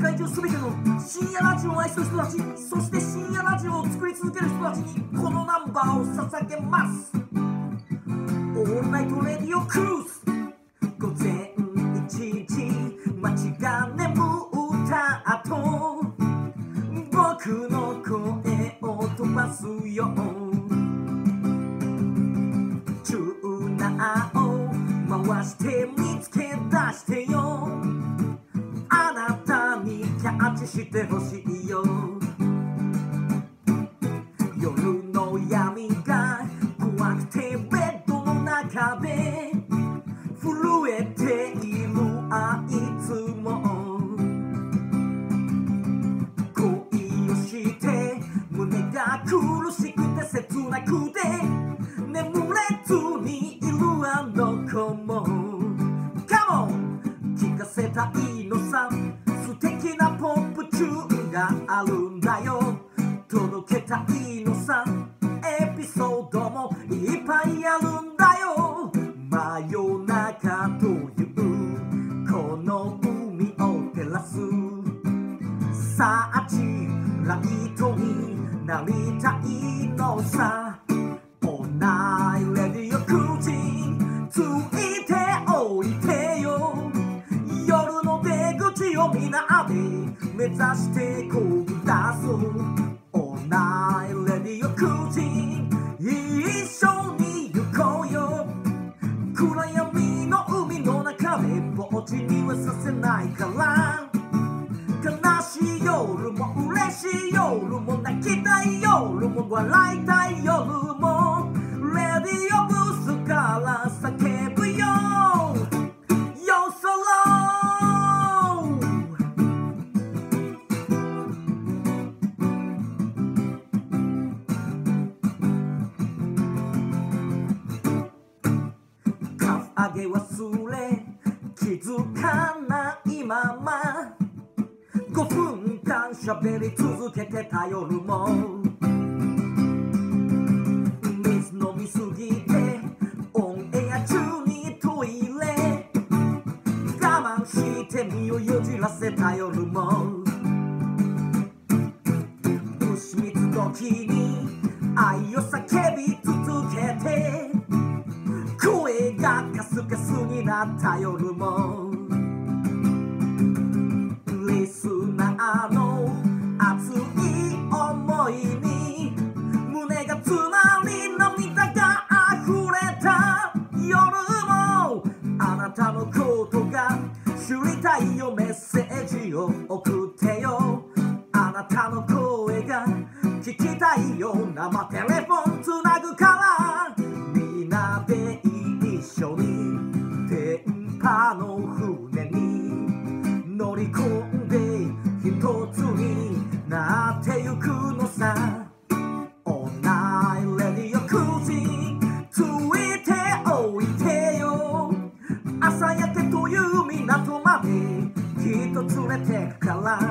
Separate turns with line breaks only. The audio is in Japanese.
界中すべての深夜ラジオを愛する人たち、そして深夜ラジオを作り続ける人たちにこのナンバーを捧げます。オールナイトレディオクルーズ、午前1時街が眠った後、僕の声を飛ばすよ。チューナーを回して見つけ出してよ。あなたにキャッチしてほしいよ。夜の闇が怖くてベッドの中で震えているあいつも、恋をして胸が苦しくて切なくて眠れずにいるあの子も Come on 聞かせたいのさ、素敵なポップチューンがあるんだよ。届けたいのさ、エピソードもいっぱいあるんだよ。真夜中というこの海を照らすサーチライトになりたいのさ。オンナイレディオクルージンついておいてよ。夜の出口をみんなで目指してこぎ出す。オンナイレディオクルージン一緒に行こうよ。暗闇の海の中でぼっちにはさせないから、悲しい夜も嬉しい夜も泣きたい夜も笑いたい夜もレディオブースから叫ぶよ。よそろカフ上げ忘れ気づかないまま5分間喋り続けてた夜も、水飲みすぎてオンエア中にトイレ我慢して身をよじらせた夜も、牛蜜時に愛を叫び続けて声がカスカスになった夜も、リスナーの熱い思いに胸が詰まり涙が溢れた夜も、あなたのことが知りたいよ。メッセージを送ってよ。あなたの声が聞きたいよ。生テレフォンつなぐからみんなで一緒に電波の船に乗り込んで一つになってゆくのさ。オンナイレディオクルージンついておいてよ。朝焼けという港まできっと連れてくから、